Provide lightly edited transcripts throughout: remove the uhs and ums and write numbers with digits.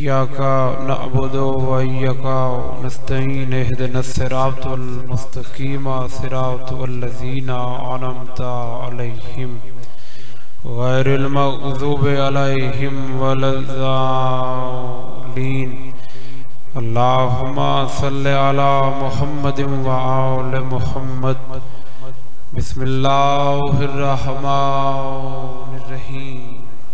إياك نعبد وإياك نستعين اهدنا الصراط المستقيم صراط الذين أنعمت عليهم غير المغضوب عليهم ولا الضالين اللهم صل على محمد وآل محمد بسم الله الرحمن الرحيم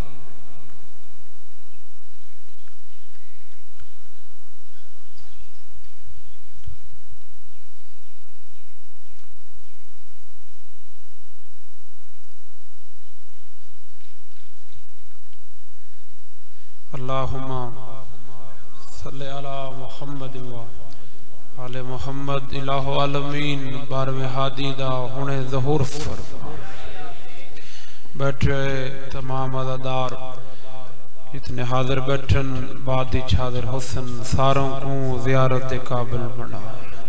اللهم صل على محمد وآل محمد الہ العالمین بارہویں ہادی دا ہونے ظہور فرما بیٹھے تمام عزادار جتنے حاضر بیٹھن بادی حاضر حسن ساروں کو زیارت قابل بنا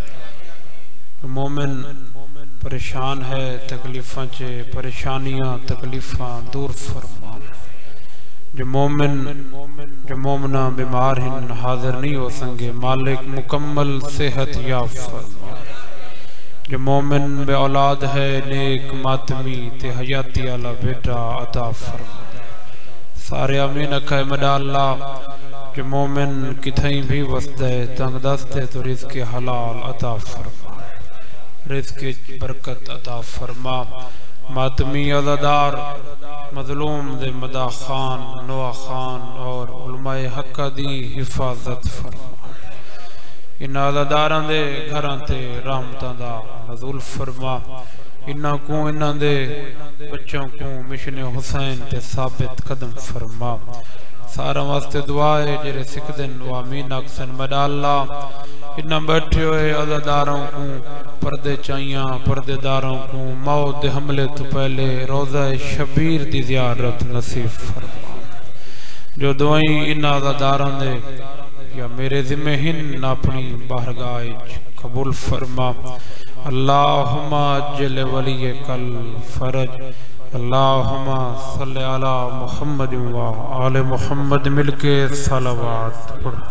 مومن پریشان ہے تکلیفاں چے پریشانیاں تکلیفاں دور فرما جو مومنہ بیمار ہیں حاضر نہیں ہو سنگے مالک مکمل صحت یا فرما جو مومن بے اولاد ہے نیک ماتمی تے حیاتی علا بیٹا عطا فرما سارے آمین اکھائے مدہ اللہ جو مومن کتھائیں بھی وسدے تنگ دستے تو رزق حلال عطا فرما رزق برکت عطا فرما ماتمی عزادار مظلوم دے مدہ خان نوح خان اور علماء حق دی حفاظت فرما ان عزاداران دے گھران تے رحمتان دا نزول فرما انہاں کو انہاں دے بچوں کو مشن حسین تے ثابت قدم فرما سارا واسطے دعائے جرے سکدن و آمین اکسن مدہ اللہ انہاں بیٹھے ہوئے عزاداروں کو پردے چاہیاں پردے داروں کو موت حملے تو پہلے روزہ شبیر دی زیارت نصیب فرما جو دعائیں ان عزاداروں دے یا میرے ذمہ ہن اپنی بارگاہ قبول فرما اللہم اجل ولی کل فرج اللہم صلی علی محمد و آل محمد مل کے صلوات پڑھ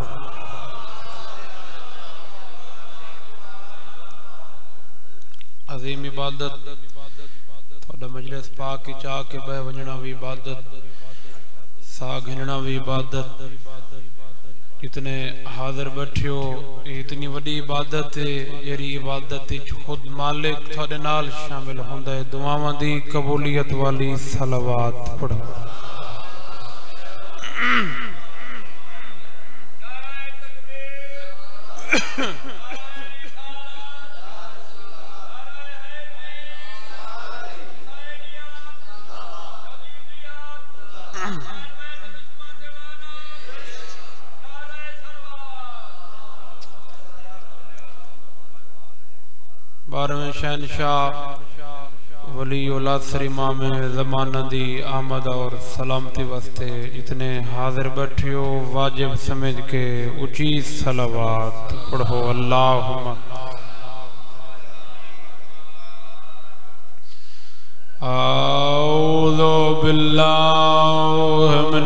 عظیم عبادت تھوڑا مجلس پاک کی چاہ کے بے ونجنا بھی عبادت سا گھننا بھی عبادت اتنے حاضر بیٹھیو اتنی وڈی عبادت ہے یری عبادت خود مالک تھوڑے نال شامل ہوندہ ہے دعاواں دی قبولیت والی صلوات پڑھو بارہویں شہنشاہ ولی اولاد سر امام زمانہ دی آمد اور سلامتی واسطے جتنے حاضر بیٹھیو واجب سمجھ کے اچھی صلوات پڑھو اللہم اعوذ باللہ من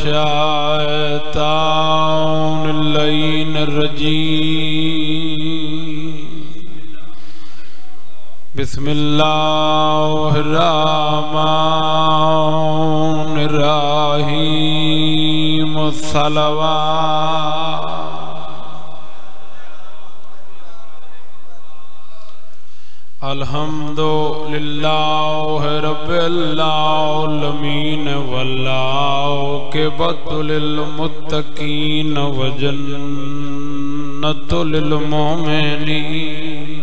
الشیطان اللعین الرجیم بسم اللہ الرحمن الرحیم صلوات الحمدللہ رب العالمین والعاقبۃ للمتقین وجنۃ للمؤمنین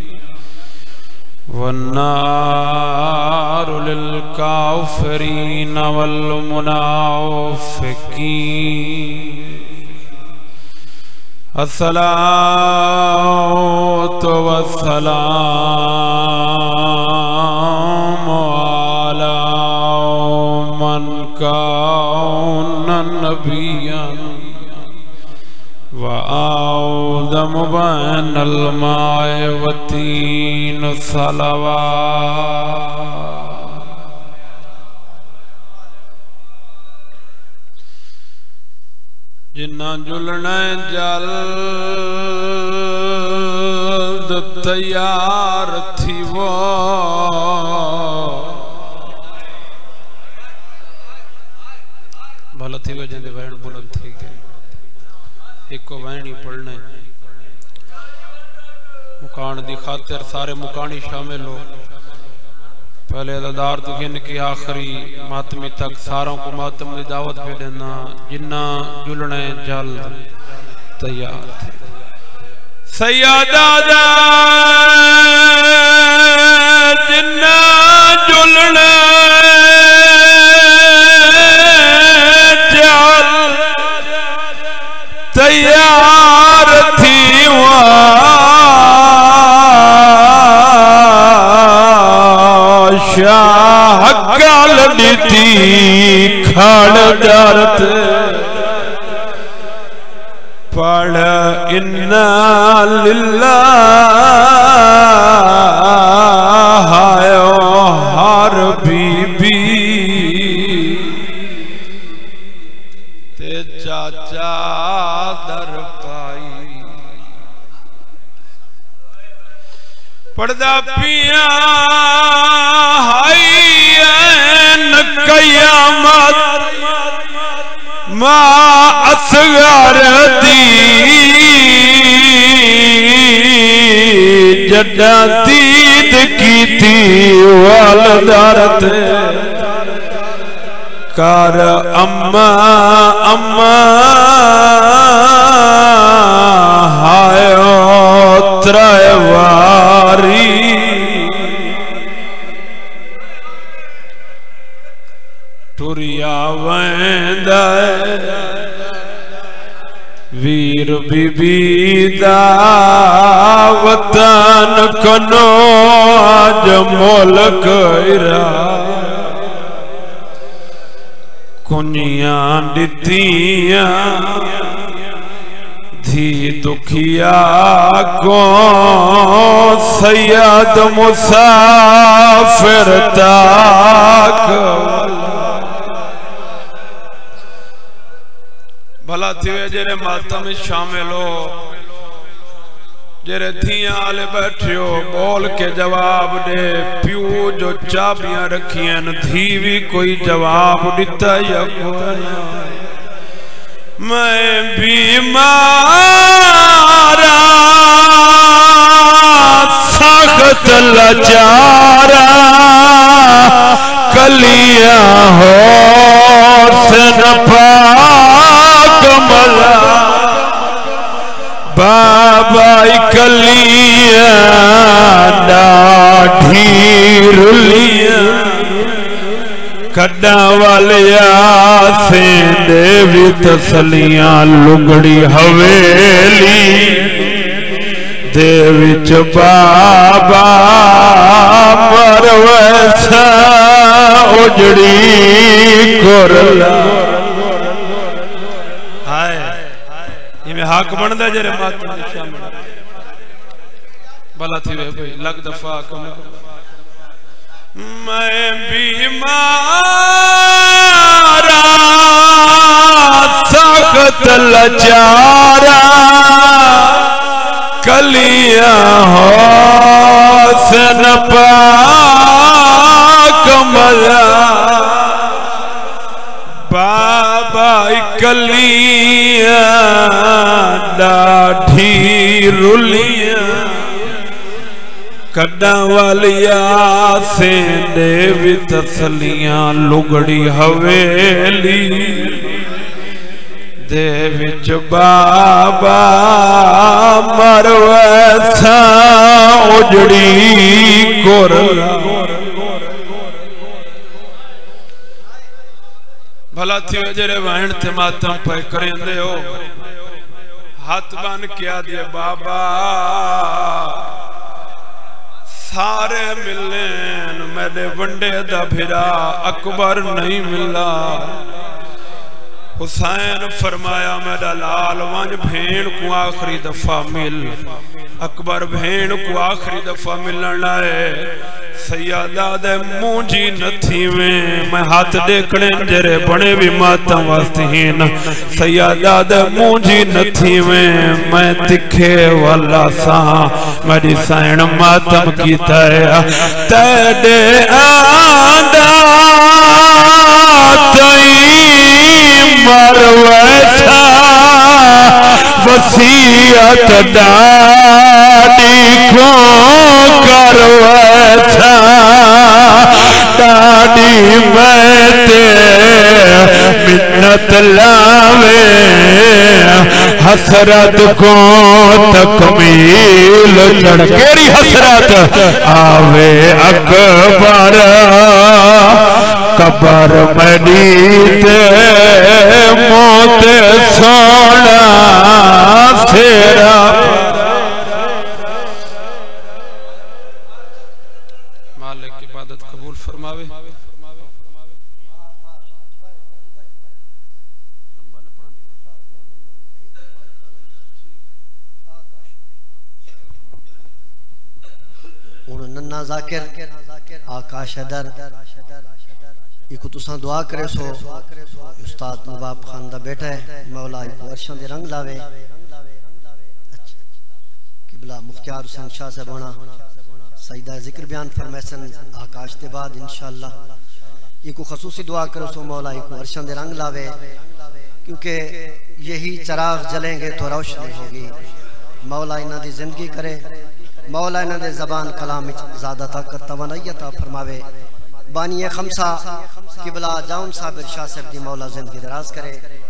والنار للكافرين والمنافقين الصلاة والسلام على من كان نبيا وآدم بين الماء والتين صلوات جنہ جلنا جلد تیار تھی وہ بھلا تھی وہ جندے وین بلند تھی گئے ایک کو وین ہی پڑھنے مکان دی خاطر سارے مکانی شامل ہو پہلے ادادار تو گن کی آخری ماتمی تک ساروں کو ماتم دی دعوت پہ دینا جنہ جلنے جلد تیار تھے سیادہ دا جنہ جلنے جلد تیار تھی شاہ گال دیتی کھاڑ جارت پڑھ انا للہ ہر بی بی تے چاچا در پائی پردہ پیاں ہائی این قیامت ما اصغر دی جڈا دید کی تھی والدارت کار اما ہائیو ترائے واری ٹوریا ویندائے ویر بی بی دا وطن کنو آج مولک ایرا کنیاں ڈتیاں دھی دکھیا کو سید مسافر تاک بھلا تھیوے جرے ماتم شامل ہو جرے دھیاں آلے بیٹھے ہو بول کے جواب دے پیو جو چابیاں رکھیں دھیوی کوئی جواب دیتا یا کوئی میں بیمارا سخت لچارا کلیاں ہو سن پاک ملا بابا کلیاں ڈاڑھی رلیاں کڈا والیا سیندے بھی تسلیاں لگڑی حویلی دے وچ بابا پرویسا اجڑی کرلا یہ میں حق بندہ جرے ماتم شامل بھلا تھی وے بھئی لگ دفعہ کم میں بیمارا سخت لچارا کلیاں حسن پاک ملا بابا کلیاں ڈاڑھی رلیاں کڈا والیا سیندے بھی تسلیاں لگڑی حویلی دے وچ بابا مرویسا اجڑی کورلا بھلا تھی وجرے وائن تھے ماتم پہ کریں دے ہو ہاتھ بان کیا دے بابا سارے ملین میرے ونڈے دا بھرا اکبر نہیں ملا حسین فرمایا میرا لال وانج بھین کو آخری دفعہ مل اکبر بھین کو آخری دفعہ ملن لائے سیادہ دے مونجی نتھی میں ہاتھ دیکھنے جرے بڑے بھی ماتم واسطین سیادہ دے مونجی نتھی میں تکھے والا سا میری سائن ماتم کی تیڑے آندہ تئیں مرویسا وسیعت ڈاڑی کو کرویسا ڈاڑی میں تے منت لاوے حسرت کو تکمیل چڑھ کیری حسرت آوے اکبر قبر مدید موت سونا سیرا مالک عبادت قبول فرماوے انہوں ننہ ذاکر آقا شدر ایکو تساں دعا کرے سو استاد نواب خان دا بیٹا ہے مولا ایکو عرشان دے رنگ لاوے قبلہ مختیار حسین شاہ سے بونا سیدہ ذکر بیان فرمیسن آکاش دے بعد انشاءاللہ ایکو خصوصی دعا کرے سو مولا ایکو عرشان دے رنگ لاوے کیونکہ یہی چراغ جلیں گے تو روشنی ہوگی مولا انہاں دی زندگی کرے مولا انہاں دے زبان کلام زیادہ طاقت توانائیتا فرماوے بانی خمسہ قبلہ جاؤن صابر شاہ صاحب دی مولا زندگی دراز کرے